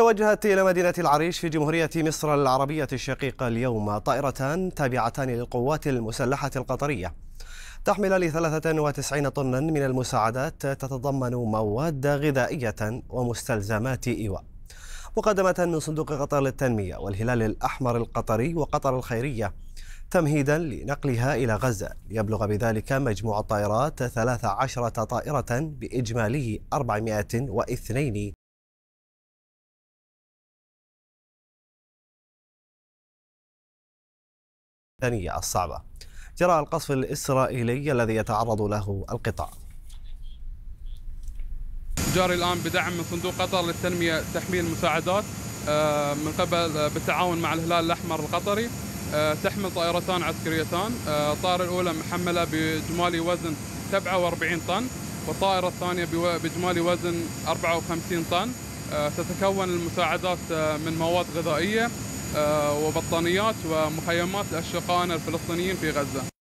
توجهت إلى مدينة العريش في جمهورية مصر العربية الشقيقة اليوم طائرتان تابعتان للقوات المسلحة القطرية تحمل 93 طنا من المساعدات تتضمن مواد غذائية ومستلزمات إيواء، مقدمة من صندوق قطر للتنمية والهلال الأحمر القطري وقطر الخيرية، تمهيدا لنقلها إلى غزة، يبلغ بذلك مجموع الطائرات 13 طائرة بإجمالي 402 الصعبة جراء القصف الإسرائيلي الذي يتعرض له القطاع. جاري الآن بدعم من صندوق قطر للتنمية تحميل مساعدات من قبل بالتعاون مع الهلال الأحمر القطري، تحمل طائرتان عسكريتان. الطائرة الأولى محملة بإجمالي وزن 47 طن، والطائرة الثانية بإجمالي وزن 54 طن. تتكون المساعدات من مواد غذائية وبطانيات ومخيمات لأشقائنا الفلسطينيين في غزة.